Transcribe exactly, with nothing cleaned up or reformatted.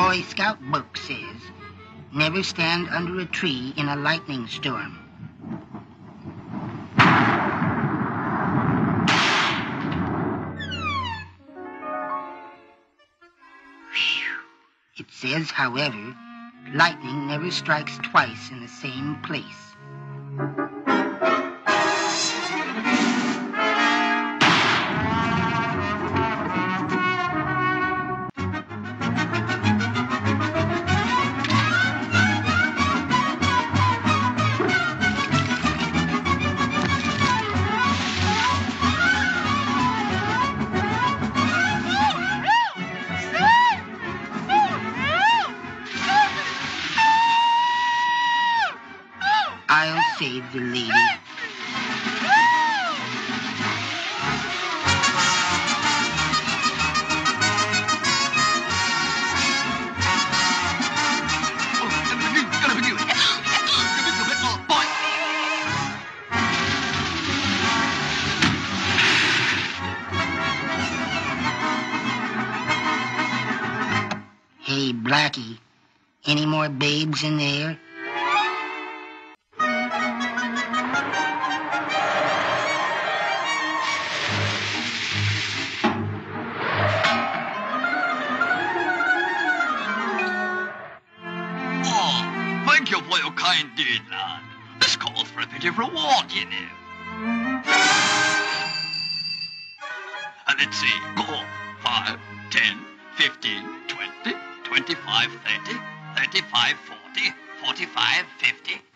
Boy Scout book says, never stand under a tree in a lightning storm. It says, however, lightning never strikes twice in the same place. I'll save the lady. Hey, Blackie, any more babes in there? Thank you for your kind deed, lad. This calls for a bit of reward, you know. And let's see. Go. five, ten, fifteen, twenty, twenty-five, thirty, thirty-five, forty, forty-five, fifty,